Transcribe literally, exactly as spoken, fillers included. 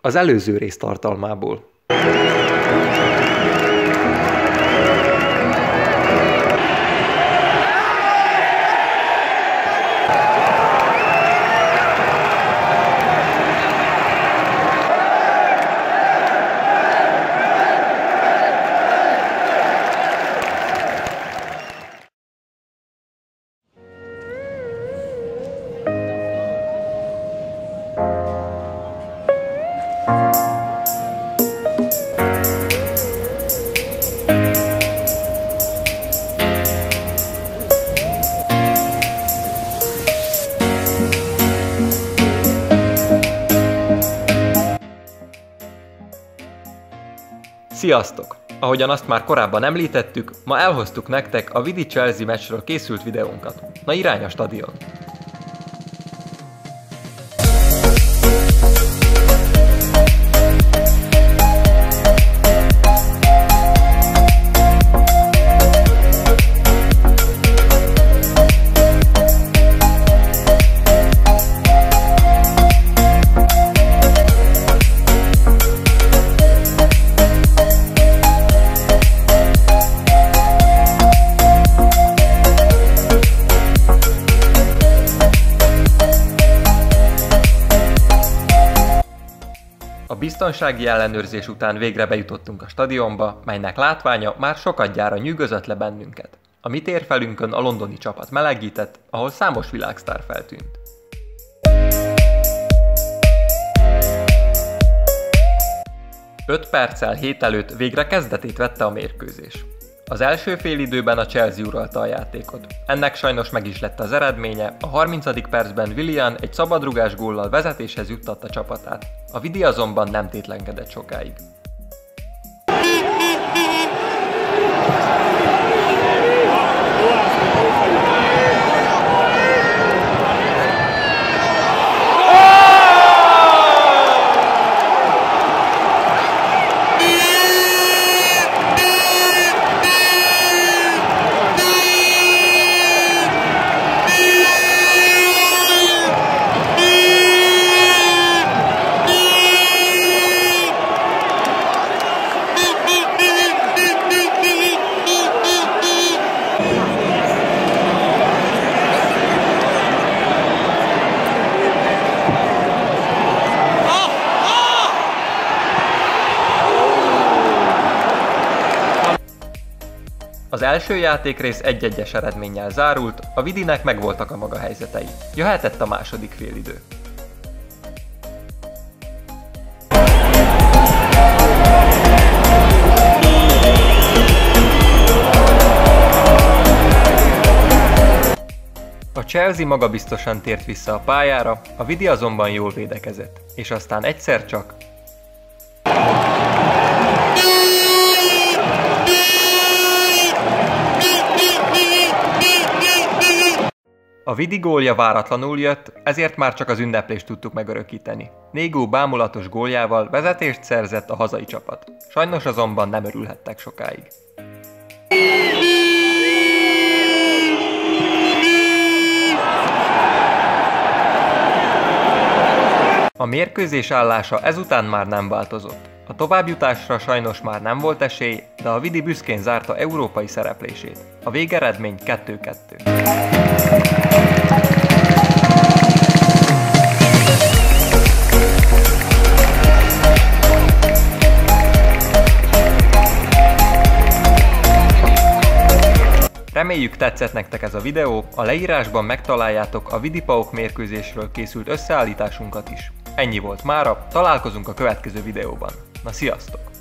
Az előző rész tartalmából. Sziasztok! Ahogyan azt már korábban említettük, ma elhoztuk nektek a Vidi-Chelsea meccsről készült videónkat. Na irány a stadion! A biztonsági ellenőrzés után végre bejutottunk a stadionba, melynek látványa már sokadjára nyűgözött le bennünket. A mi térfelünkön a londoni csapat melegített, ahol számos világsztár feltűnt. öt perccel hét előtt végre kezdetét vette a mérkőzés. Az első félidőben a Chelsea uralta a játékot. Ennek sajnos meg is lett az eredménye, a harmincadik percben Willian egy szabadrugás góllal vezetéshez juttatta csapatát. A Vidi azonban nem tétlenkedett sokáig. Az első játékrész egy-egyes eredménnyel zárult, a Vidinek megvoltak a maga helyzetei. Jöhetett a második félidő. A Chelsea magabiztosan tért vissza a pályára, a Vidi azonban jól védekezett, és aztán egyszer csak a Vidi gólja váratlanul jött, ezért már csak az ünneplést tudtuk megörökíteni. Négó bámulatos góljával vezetést szerzett a hazai csapat. Sajnos azonban nem örülhettek sokáig. A mérkőzés állása ezután már nem változott. A továbbjutásra sajnos már nem volt esély, de a Vidi büszkén zárta európai szereplését. A végeredmény kettő kettő. Reméljük tetszett nektek ez a videó, a leírásban megtaláljátok a Vidi PAOK mérkőzésről készült összeállításunkat is. Ennyi volt mára, találkozunk a következő videóban. Na sziasztok!